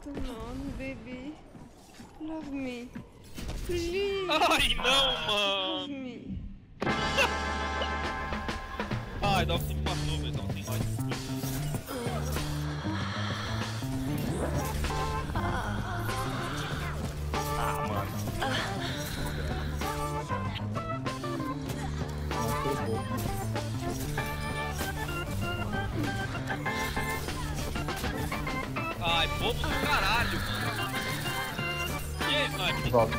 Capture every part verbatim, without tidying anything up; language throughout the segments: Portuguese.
Come on, baby. Love me. Please. Ai, não, Love mano. me. Ai, Dalton me matou, velho. Dalton tem mais. Ah, mano. Ai, bobo do caralho. E aí, Sniper? Volta.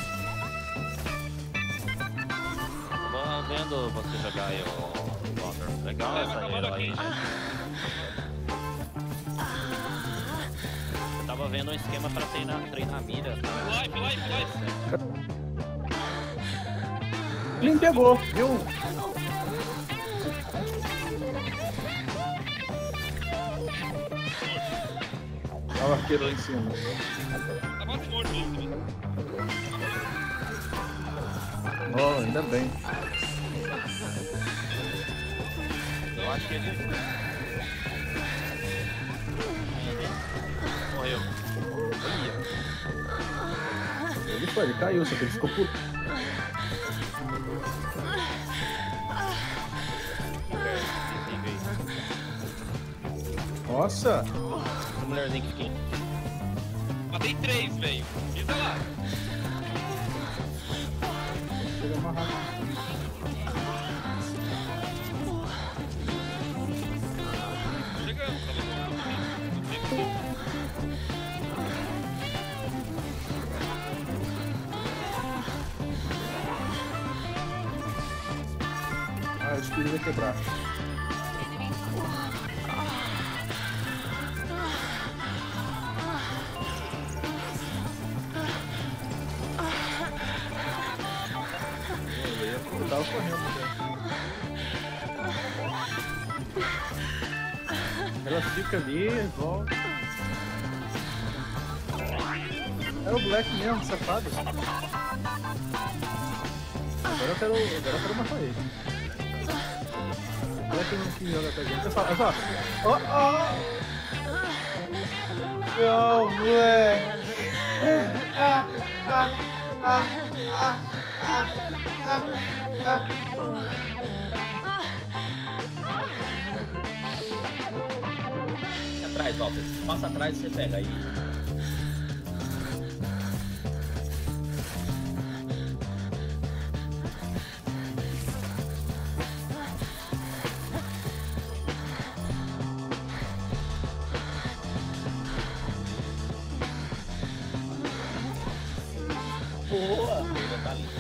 Tô vendo você jogar aí, o Walker. Legal É, essa vai hero acabar aí. aqui. Eu tava vendo um esquema pra treinar, treinar mira. Cara. Life, life, life. Ele me pegou, viu? Olha o arqueiro lá em cima. Tá quase morto ele também. Oh, ainda bem. Eu acho que ele... Morreu. Ele foi, ele caiu, só que ele ficou puto. Nossa! Essa mulherzinha que fica. Matei três, velho. Pisa lá. Chega mais rápido. Tô chegando, tava morto. Ah, acho que ele vai quebrar. Eu tava correndo, né? Ela fica ali, volta. Era o Black mesmo, safado. Agora eu quero, agora eu quero matar ele. O Black não quis jogar com a gente. Olha só, olha só. Oh, oh! Não, Black! Ah, ah, ah, ah, ah, ah, ah. Atrás, Walter. Passa atrás e você pega aí. Boa! Ele tá ali.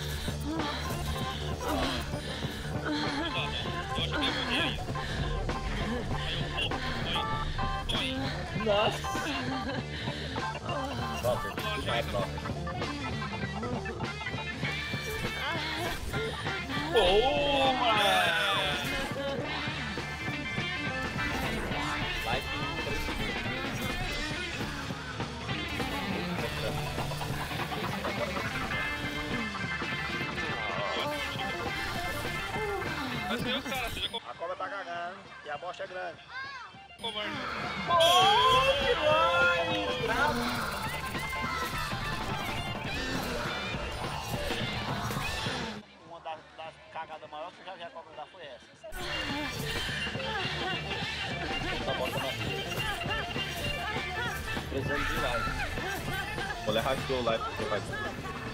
Eu acho que eu morri aí. Nossa! Walter, vai, Walter. Boa! Vai, Mas meu cara, você já comprou a cobra tá cagando e a bosta é grande. covarde. Uma das, das cagadas maiores que eu já vi a cobra dar foi essa. Essa bosta na rua. Precisando de live. Vou levar aqui o live que você faz.